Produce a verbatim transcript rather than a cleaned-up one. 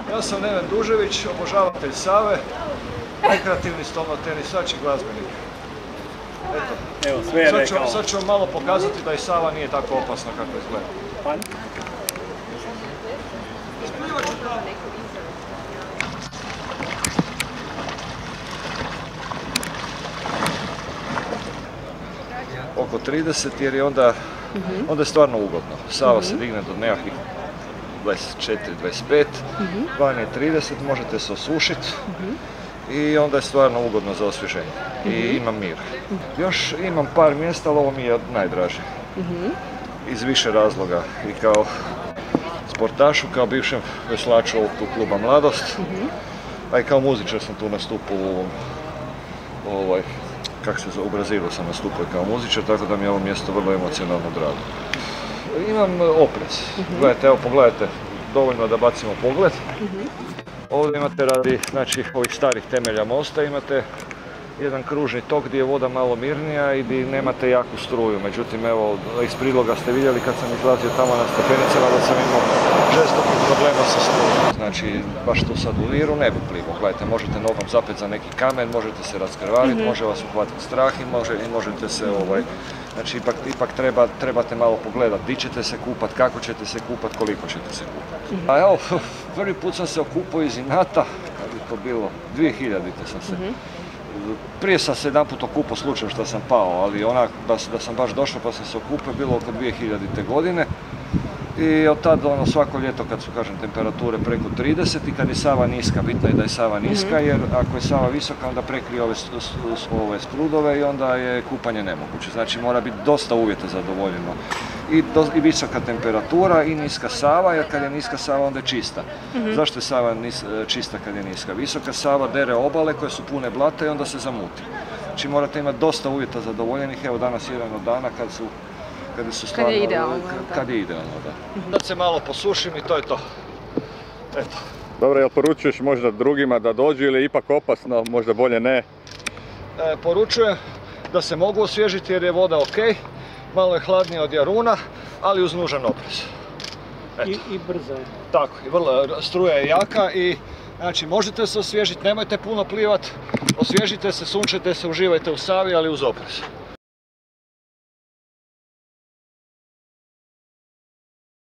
Ja sam Neven Dužević, obožavatelj Save, rekreativni stolnotenisač i glazbenik. Eto, Evo, sve je sad ću, rekao. sad ću vam malo pokazati da i Sava nije tako opasna kako izgleda. Pa... Oko trideset jer je onda, mm-hmm. onda je stvarno ugodno. Sava mm-hmm. se digne do nekakvih dvadeset četiri dvadeset pet, mm-hmm. van je trideset, možete se osušiti mm-hmm. i onda je stvarno ugodno za osvježenje. Mm-hmm. I imam mir. Mm-hmm. Još imam par mjesta, ali ovo mi je najdraže. Mm-hmm. Iz više razloga. I kao sportašu, kao bivšem veslaču ovog tu kluba Mladost, mm-hmm. a i kao muzičar sam tu nastupao u ovaj, kako se zove, u Brazilu sam nastupao kao muzičar, tako da mi je ovo mjesto vrlo emocionalno drago. Imam oprez. Mm-hmm. Gledajte, evo pogledajte, dovoljno da bacimo pogled. Mm-hmm. Ovdje imate radi, znači, ovih starih temelja mosta, imate jedan kružni tok gdje je voda malo mirnija i gdje nemate jaku struju. Međutim, evo, iz priloga ste vidjeli kad sam izlazio tamo na stepenicama da sam imao žestokih problema sa strujom. Znači, baš tu sad u liru ne bi plivao. Gledajte, možete nogom zapet za neki kamen, možete se raskrvariti, mm-hmm. može vas uhvatiti strah i, može, i možete se, ovaj, znači, ipak, ipak treba, trebate malo pogledati di ćete se kupat, kako ćete se kupat, koliko ćete se kupat. Mm-hmm. A evo, prvi put sam se okupao iz inata, kad je to bilo, dvije hiljadite sam se. Mm-hmm. Prije sam se jedan put okupao slučajno što sam pao, ali onak da, da sam baš došao pa sam se okupao bilo oko dvije hiljadite godine. I od tada ono, svako ljeto kad su kažem temperature preko trideset i kad je Sava niska, bitno je da je Sava niska mm-hmm. jer ako je Sava visoka onda prekrije ove, ove sprudove i onda je kupanje nemoguće. Znači mora biti dosta uvjeta zadovoljeno. I, do, i visoka temperatura i niska Sava, jer kad je niska Sava onda je čista. Mm-hmm. Zašto je Sava nis, čista kad je niska? Visoka Sava dere obale koje su pune blata i onda se zamuti. Znači morate imati dosta uvjeta zadovoljenih, evo danas jedan od dana kad su Kad, su stvarno, kad je idealno, kad je idealno, da. Sad se malo posušim i to je to. Eto. Dobro, jel poručuješ možda drugima da dođu ili ipak opasno, možda bolje ne? E, poručujem da se mogu osvježiti jer je voda ok, malo je hladnije od Jaruna, ali uz nužan oprez. I, I brzo je. Tako, i vrlo, struja je jaka i znači možete se osvježiti, nemojte puno plivat, osvježite se, sunčajte se, uživajte u Savi, ali uz oprez.